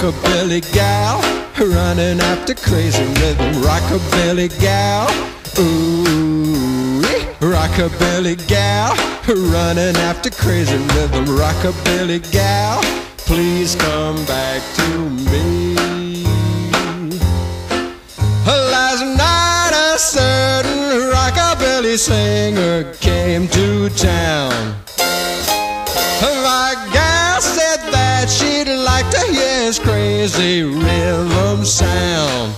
rockabilly gal, running after crazy rhythm. Rockabilly gal, ooh, rockabilly gal, running after crazy rhythm. Rockabilly gal, please come back to me. Last night a certain rockabilly singer came to town. My gal said that she'd like to hear his crazy rhythm sound.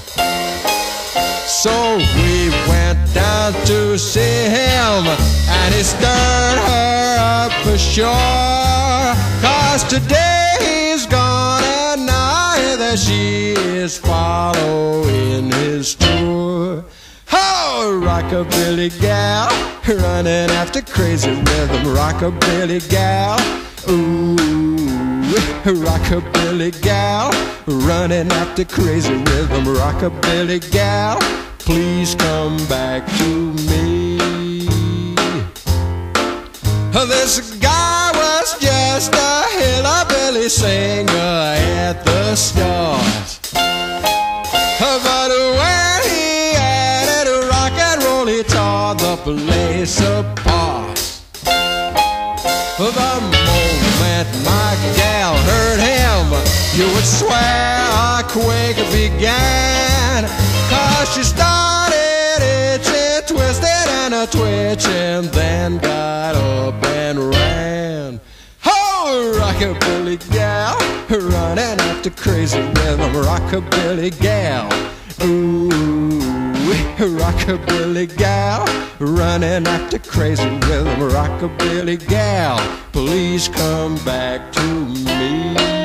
So we went down to see him, and he stirred her up for sure. 'Cause today he's gone, and neither she is following his tour. Oh, rockabilly gal, running after crazy rhythm. Rockabilly gal, ooh, rockabilly gal, running after crazy rhythm. Rockabilly gal, please come back to me. This guy was just a hillbilly singer at the start. But when he added rock and roll, he tore the place apart. The moment my gal heard him, you would swear a quake began. 'Cause she started itching, twisted and a twitching, then got up and ran. Oh, rockabilly gal, running after crazy rhythm. Rockabilly gal, ooh, rockabilly gal, running after crazy rhythm. Rockabilly gal, please come back to me.